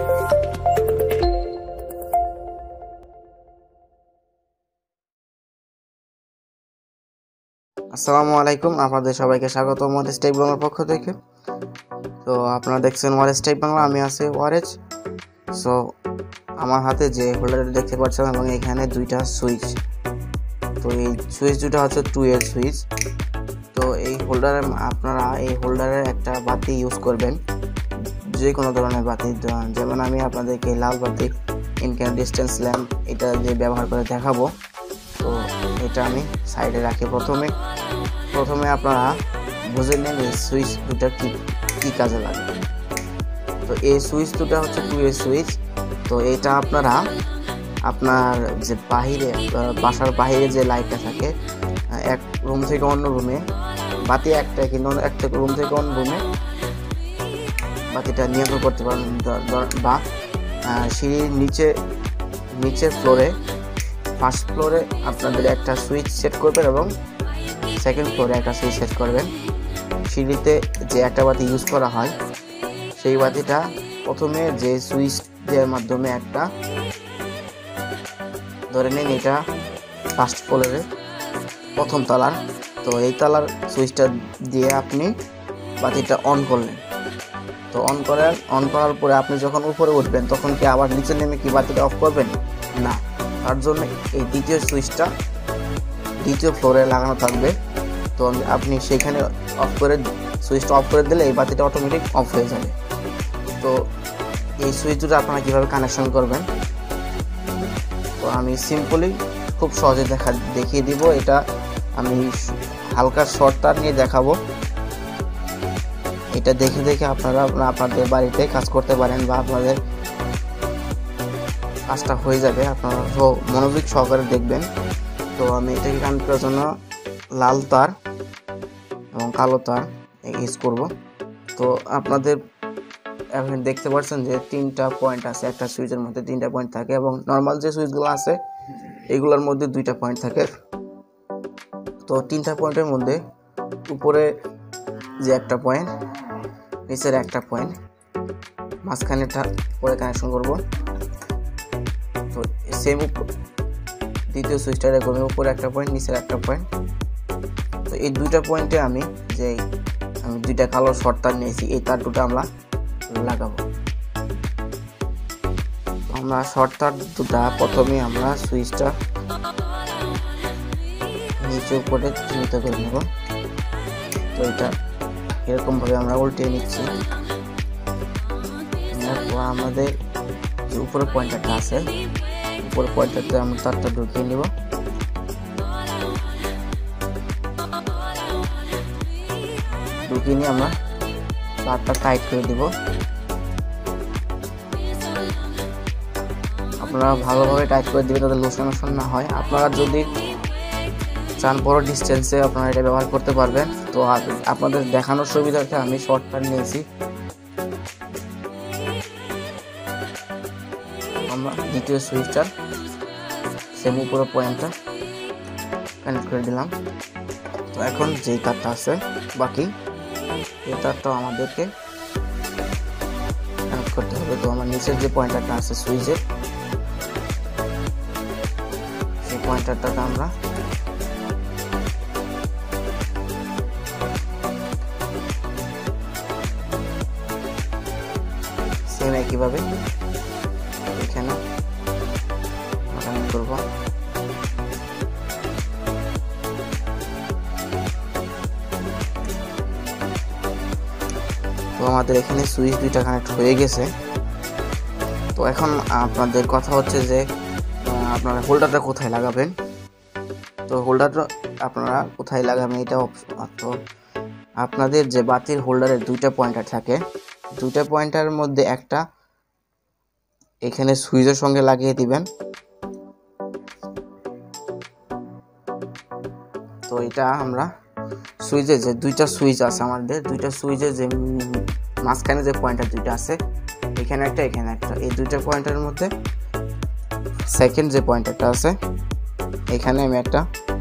আসসালামু আলাইকুম, আপনাদের সবাইকে স্বাগত ওয়ারেজ টেক বাংলার পক্ষ থেকে। তো আপনারা দেখছেন ওয়ারেজ টেক বাংলা, আমি আছি ওয়ারেজ। সো আমার হাতে যে হোল্ডারটা দেখতে পাচ্ছেন এবং এখানে দুইটা সুইচ, তো এই সুইচ দুটো হচ্ছে 2 এর সুইচ। তো এই হোল্ডারে আপনারা এই হোল্ডারের একটা বাতি ইউজ করবেন, যে কোনো ধরনের বাতি, যেমন আমি আপনাদেরকে লাল বাতি ইনক্যান্ডেসেন্স ল্যাম্প এটা যে ব্যবহার করে দেখাবো। তো এটা আমি সাইডে রাখি। প্রথমে আপনারা বুঝে নেন এই সুইচ দুটা কি কাজে লাগে। তো এই সুইচ দুটা হচ্ছে 2 এর সুইচ। তো এটা আপনারা আপনার যে বাসার বাহিরে যে লাইটটা থাকে, এক রুম থেকে অন্য রুমে বাতি একটা, কিন্তু একটা রুম থেকে অন্য রুমে বাতিটা নিয়ন্ত্রণ করতে পারেন, বা সিঁড়ির নিচের ফ্লোরে, ফার্স্ট ফ্লোরে আপনাদের একটা সুইচ সেট করবেন এবং সেকেন্ড ফ্লোরে একটা সুইচ সেট করবেন। সিঁড়িতে যে একটা বাতি ইউজ করা হয়, সেই বাতিটা প্রথমে যে সুইচের মাধ্যমে একটা, ধরে নিন এটা ফার্স্ট ফ্লোরে প্রথম তলার, তো এই তলার সুইচটা দিয়ে আপনি বাতিটা অন করলেন। তো অন করার পরে আপনি যখন উপরে উঠবেন তখন কি আবার নিচে নেমে কি বাতিটা অফ করবেন? না, তার জন্য এই দ্বিতীয় সুইচটা দ্বিতীয় ফ্লোরে লাগানো থাকবে। তো আপনি সেখানে সুইচটা অফ করে দিলে এই বাতিটা অটোমেটিক অফ হয়ে যাবে। তো এই সুইচ দুটো আপনারা কীভাবে কানেকশন করবেন, তো আমি সিম্পলি খুব সহজে দেখিয়ে দিব। এটা আমি হালকা শর্ট তার নিয়ে দেখাবো। এটা দেখে আপনারা আপনাদের বাড়িতে কাজ করতে পারেন, বা আপনাদের কাজটা হয়ে যাবে। আপনারা মনোযোগ সহকারে দেখবেন। তো আমি এটাকে কানেক্ট করার জন্য লাল তার এবং কালো তার ইউজ করব। তো আপনাদের এখন দেখতে পাচ্ছেন যে 3টা পয়েন্ট আছে, একটা সুইচের মধ্যে 3টা পয়েন্ট থাকে, এবং নর্মাল যে সুইচগুলো আছে এগুলোর মধ্যে 2টা পয়েন্ট থাকে। তো 3টা পয়েন্টের মধ্যে উপরে যে একটা পয়েন্ট, নিচের একটা পয়েন্ট, মাঝখানেটা পরে কানেকশন করব। তো সেম দ্বিতীয় সুইচটা করবো, উপরে একটা পয়েন্ট, নিচের একটা পয়েন্ট। তো এই 2টা পয়েন্টে আমি 2টা কালো শর্ট তার নিয়েছি, এই তার দুটো আমরা লাগাবো। আমরা শর্ট তার দুটা প্রথমে আমরা সুইচটা নিচে উপরে চিহ্নিত করে নেব। তো এটা এরকম ভাবে আমরা উল্টে নিচ্ছি। আমাদের যে উপরে পয়েন্টারটা আছে, উপরে পয়েন্টারতে আমরা তারটা ঢুকিয়ে নিব। ঢুকিয়ে নিয়ে আমরা তারটা টাইট করে দিব। আপনারা ভালোভাবে টাইট করে দিবেন যাতে লোশন না হয়। আপনারা যদি চান বড় ডিস্টেন্সে আপনারা এটা ব্যবহার করতে পারবেন। তো আপনাদের দেখানোর সুবিধার্থে আমি শর্ট তার নিয়েছি। আমরা দ্বিতীয় সুইচটার সেম উপরে পয়েন্টটা কানেক্ট করে দিলাম। তো এখন যেই তারটা আছে বাকি, এই তারটাও আমাদেরকে কানেক্ট করতে হবে। তো আমার নিচের যে পয়েন্টারটা আছে সুইচের, সেই পয়েন্টারটাকে আমরা সেম একইভাবে এখানে কানেক্ট করব। তো আমাদের এখানে সুইচ 2টা কানেক্ট হয়ে গেছে। তো এখন আপনাদের কথা হচ্ছে যে আপনারা হোল্ডারটা কোথায় লাগাবেন। তো হোল্ডারটা আপনারা কোথায় লাগাবেন এটা তো আপনাদের যে বাতির হোল্ডারের 2টা পয়েন্টার থাকে, 2টা পয়েন্টার মধ্যে একটা এখানে সুইচের সঙ্গে লাগিয়ে দিবেন। তো এটা আমরা সুইচের যে 2টা সুইচ আছে, আমাদের 2টা সুইচের যে মাঝখানে যে পয়েন্টার 2টা আছে, এখানে একটা এখানে একটা, এই 2টা পয়েন্টারের মধ্যে সেকেন্ড যে পয়েন্টারটা আছে এখানে আমি একটা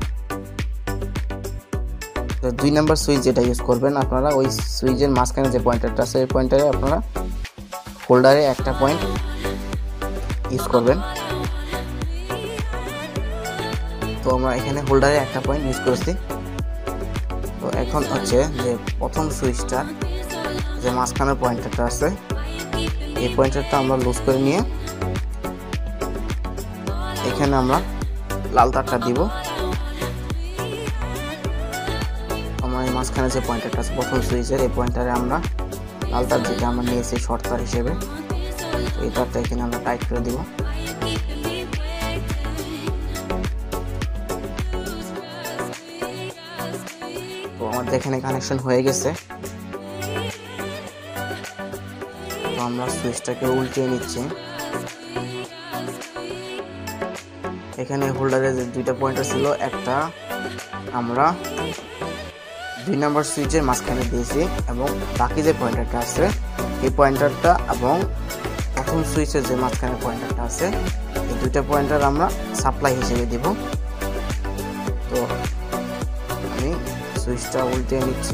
2 নাম্বার সুইচ যেটা ইউজ করবেন আপনারা, ওই সুইচের মাঝখানে যে পয়েন্টারটা আছে এই পয়েন্টারে আপনারা হোল্ডারে একটা পয়েন্ট ইউজ করবেন। তো আমরা এখানে হোল্ডারে একটা পয়েন্ট ইউজ করেছি। তো এখন হচ্ছে যে প্রথম সুইচটা যে মাঝখানের পয়েন্টারটা আছে, এই পয়েন্টারটা আমরা লুজ করে নিয়ে এখানে আমরা লাল তারটা দিব। আমরা এই মাঝখানে যে পয়েন্টারটা আছে প্রথম সুইচের, এই পয়েন্টারে আমরা লাল তার যেটা আমরা নিয়েছি শর্ট তার হিসেবে, এই তারটা এখানে আমরা টাইট করে দিব। তো আমাদের এখানে কানেকশন হয়ে গেছে। তো আমরা সুইচটাকে উল্টিয়ে নিচ্ছি। এখানে হোল্ডারে যে দুইটা পয়েন্টার ছিল, একটা আমরা 2 নম্বর সুইচের মাঝখানে দিয়েছি এবং বাকি যে পয়েন্টারটা আছে এই পয়েন্টারটা এবং প্রথম সুইচের যে মাঝখানে পয়েন্টারটা আছে এই দুইটা পয়েন্টার আমরা সাপ্লাই হিসেবে দিব। তো আমি সুইচটা উল্টে নিচ্ছি।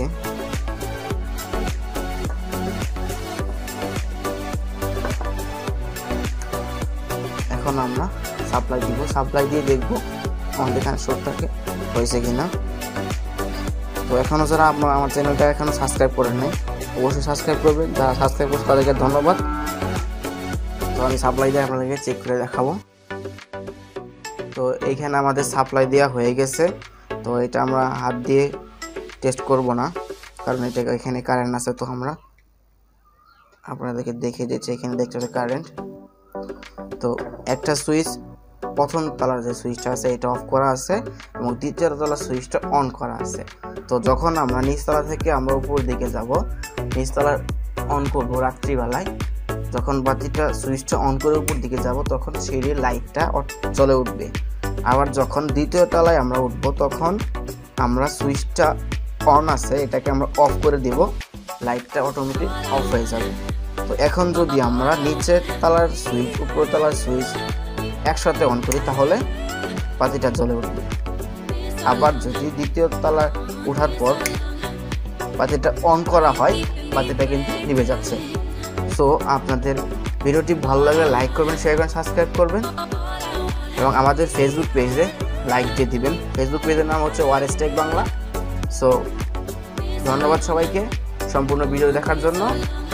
এখন আমরা সাপ্লাই দিব, সাপ্লাই দিয়ে দেখব আমাদের কানেকশনটাকে হয়েছে কিনা। তো এখনও যারা আপনারা আমার চ্যানেলটা এখনও সাবস্ক্রাইব করেন নাই অবশ্যই সাবস্ক্রাইব করবেন, যারা সাবস্ক্রাইব করছে তাদেরকে ধন্যবাদ। তো আমি সাপ্লাই দিয়ে আপনাদেরকে চেক করে দেখাবো। তো এইখানে আমাদের সাপ্লাই দেওয়া হয়ে গেছে। তো এটা আমরা হাত দিয়ে টেস্ট করব না, কারণ এটা এখানে কারেন্ট আছে। তো আমরা আপনাদেরকে দেখিয়ে দিচ্ছি, এখানে দেখতে পাচ্ছেন কারেন্ট। তো একটা সুইচ প্রথম তলার যে সুইচটা আছে এটা অফ করা আছে এবং দ্বিতীয় তলার সুইচটা অন করা আছে। তো যখন আমরা নিচতলা থেকে আমরা উপর দিকে যাব, নিচতলা অন করব রাত্রিবেলায়, যখন বাতিটা সুইচটা অন করে উপর দিকে যাব তখন সিঁড়ির লাইটটা জ্বলে উঠবে। আবার যখন দ্বিতীয় তলায় আমরা উঠব তখন আমরা সুইচটা অন আছে এটাকে আমরা অফ করে দিব, লাইটটা অটোমেটিক অফ হয়ে যাবে। তো এখন যদি আমরা নিচের তলার সুইচ উপর তলার সুইচ একসাথে অন করি তাহলে বাতিটা জ্বলে উঠবে। আবার যদি দ্বিতীয় তলায় ওঠার পর বাতিটা অন করা হয় বাতিটা কিন্তু নিভে যাচ্ছে। সো আপনাদের ভিডিওটি ভালো লাগলে লাইক করবেন, শেয়ার করবেন, সাবস্ক্রাইব করবেন এবং আমাদের ফেসবুক পেজে লাইক দিয়ে দিবেন। ফেসবুক পেজের নাম হচ্ছে ওয়ারেস টেক বাংলা। সো ধন্যবাদ সবাইকে সম্পূর্ণ ভিডিও দেখার জন্য।